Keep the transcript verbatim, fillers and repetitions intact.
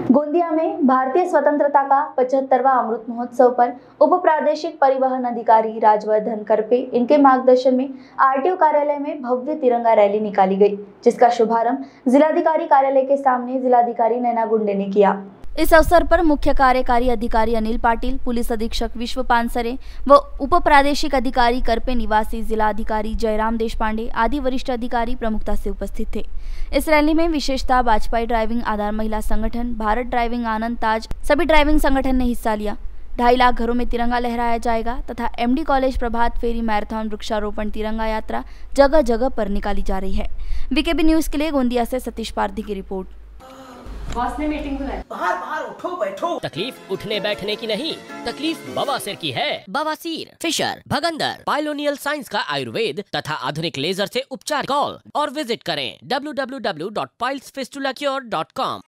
गोंदिया में भारतीय स्वतंत्रता का पचहत्तरवां अमृत महोत्सव पर उप प्रादेशिक परिवहन अधिकारी राजवर्धन करपे इनके मार्गदर्शन में आरटीओ कार्यालय में भव्य तिरंगा रैली निकाली गई, जिसका शुभारंभ जिलाधिकारी कार्यालय के सामने जिलाधिकारी नैना गुंडे ने किया। इस अवसर पर मुख्य कार्यकारी अधिकारी अनिल पाटिल, पुलिस अधीक्षक विश्व पानसरे व उप प्रादेशिक अधिकारी करपे निवासी जिला अधिकारी जयराम देशपांडे आदि वरिष्ठ अधिकारी प्रमुखता से उपस्थित थे। इस रैली में विशेषतः वाजपेयी ड्राइविंग आधार महिला संगठन, भारत ड्राइविंग आनंद ताज सभी ड्राइविंग संगठन ने हिस्सा लिया। ढाई लाख घरों में तिरंगा लहराया जाएगा तथा एमडी कॉलेज प्रभात फेरी मैराथन वृक्षारोपण तिरंगा यात्रा जगह जगह पर निकाली जा रही है। वीकेबी न्यूज के लिए गोंदिया से सतीश पारधी की रिपोर्ट। बॉस ने मीटिंग बुलाई। बाहर बाहर उठो बैठो। तकलीफ उठने बैठने की नहीं, तकलीफ बवासीर की है। बवासीर, फिशर, भगंदर, पाइलोनियल साइंस का आयुर्वेद तथा आधुनिक लेजर से उपचार। कॉल और विजिट करें W W W dot piles fistula cure dot com.